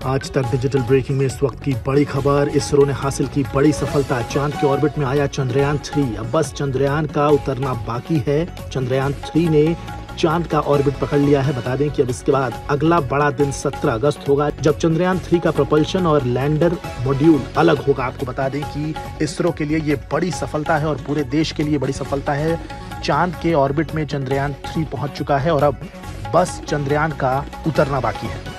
आज तक digital breaking में इस वक्त की बड़ी खबर, इसरो ने हासिल की बड़ी सफलता। चांद के ऑर्बिट में आया चंद्रयान 3। अब बस चंद्रयान का उतरना बाकी है। चंद्रयान 3 ने चांद का ऑर्बिट पकड़ लिया है। बता दें कि अब इसके बाद अगला बड़ा दिन 17 अगस्त होगा, जब चंद्रयान 3 का propulsion और लैंडर मॉड्यूल अलग होगा। आपको बता दें कि इसरो के लिए ये बड़ी सफलता है और पूरे देश के लिए बड़ी सफलता है। चांद के ऑर्बिट में चंद्रयान 3 पहुंच चुका है और अब बस चंद्रयान का उतरना बाकी है।